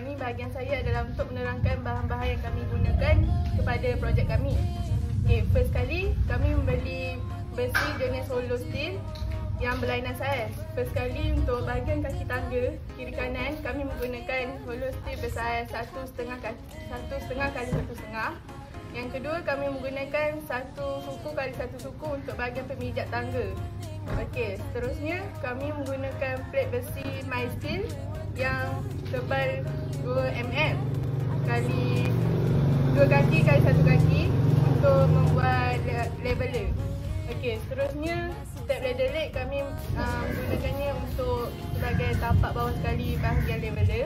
Ini bahagian saya adalah untuk menerangkan bahan-bahan yang kami gunakan kepada projek kami. Okay, first kali kami membeli besi jenis hollow steel yang berlainan saiz. First kali untuk bahagian kaki tangga kiri kanan kami menggunakan hollow steel bersaiz 1,5 kali 1,5. Yang kedua kami menggunakan 1 suku kali 1 suku untuk bahagian pemijat tangga. Okey, seterusnya kami menggunakan plate besi my steel yang tebal 2 mm kali 2 kaki kali 1 kaki untuk membuat leveler. Okey, seterusnya step ladder leg kami menggunakannya untuk sebagai tapak bawah sekali bahagian leveler.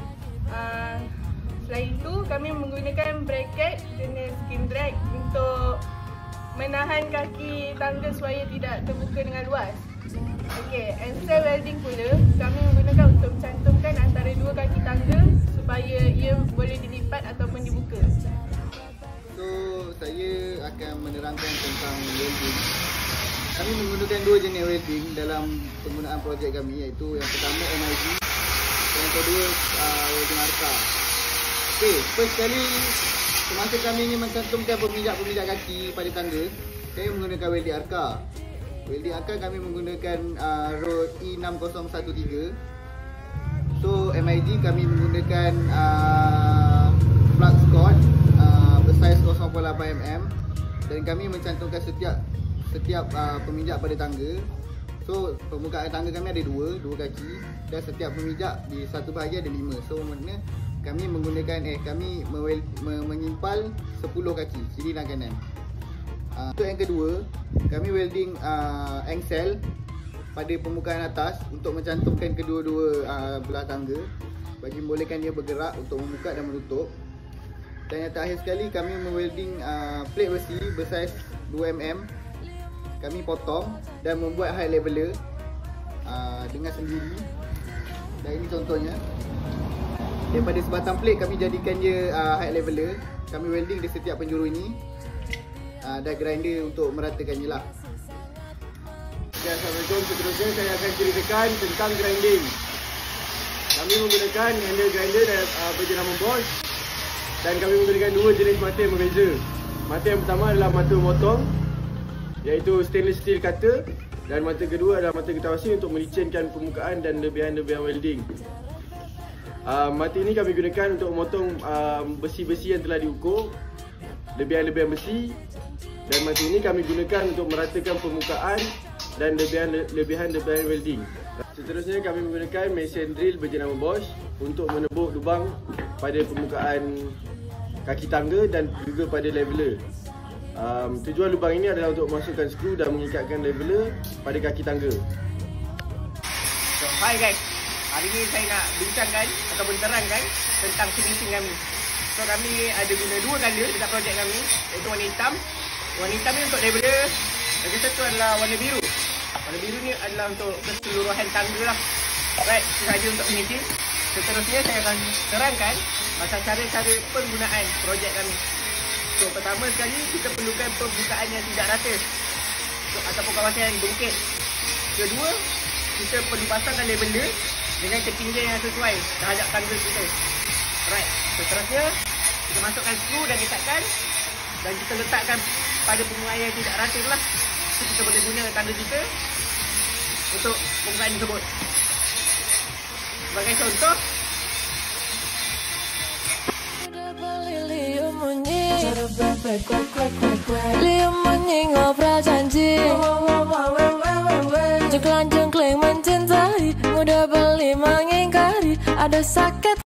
Selain itu kami menggunakan bracket jenis skin drag untuk menahan kaki tangga supaya tidak terbuka dengan luas. Okey, ansel welding pula kami menggunakan untuk mencantumkan antara dua kaki tangga supaya ia boleh dilipat ataupun dibuka. So, saya akan menerangkan tentang welding. Kami menggunakan dua jenis welding dalam penggunaan projek kami, iaitu yang pertama MIG dan yang kedua welding ARCA. Okey, first kali semasa kami ingin mencantumkan pemijat kaki pada tangga, saya menggunakan welding ARCA. Welding ARCA kami menggunakan rod E6013. So MIG kami menggunakan flux cord bersaiz 0.8 mm dan kami mencantumkan setiap pemijat pada tangga. So permukaan tangga kami ada dua kaki dan setiap pemijat di satu bahagian ada 5. So maknanya kami menggunakan menyimpal 10 kaki kiri dan kanan. Untuk yang kedua, kami welding engsel pada permukaan atas untuk mencantumkan kedua-dua belah tangga bagi membolehkan dia bergerak untuk membuka dan menutup. Dan yang terakhir sekali, kami mewelding plate besi bersaiz 2 mm. Kami potong dan membuat height leveler dengan sendiri. Dan ini contohnya. Daripada sebatang plate kami jadikan dia height leveler. Kami welding di setiap penjuru ini dan grinder untuk meratakannya lah. Okay, Assalamualaikum. Seterusnya saya akan ceritakan tentang grinding. Kami menggunakan handle grinder berjenama Bosch dan kami menggunakan dua jenis mata yang berbeza. Mata yang pertama adalah mata memotong, iaitu stainless steel cutter, dan mata kedua adalah mata getawasi untuk melicinkan permukaan dan lebihan-lebihan welding. Mata ini kami gunakan untuk memotong besi-besi yang telah diukur, lebihan-lebihan besi, dan mata ini kami gunakan untuk meratakan permukaan dan lebihan welding. Seterusnya kami menggunakan mesin drill berjenama Bosch untuk menebuk lubang pada permukaan kaki tangga dan juga pada leveler. Tujuan lubang ini adalah untuk memasukkan skru dan mengikatkan leveler pada kaki tangga. So, hi guys. Hari ini saya nak bincangkan ataupun terangkan tentang finishing kami. So kami ada guna dua color dekat projek kami, iaitu warna hitam. Warna hitam ni untuk leveler. Lagi satu adalah warna biru. Warna biru ni adalah untuk keseluruhan tangga lah. Right, itu sahaja untuk finishing. Seterusnya saya akan terangkan pasal cara-cara penggunaan projek kami. So pertama sekali kita perlukan pembukaan yang tidak rata ataupun kawasan yang bungkit. Kedua, kita perlu pasangkan leveler dengan ketinggian yang sesuai terhadap tangga kita. Alright, seterusnya kita masukkan skru dan dekatkan dan kita letakkan pada pembukaan yang tidak rata lah. So kita boleh guna tangga kita untuk pembukaan tersebut. Sebagai contoh, ngobrol janji jengklang-jengkling mencintai, mudah beli mengingkari, ada sakit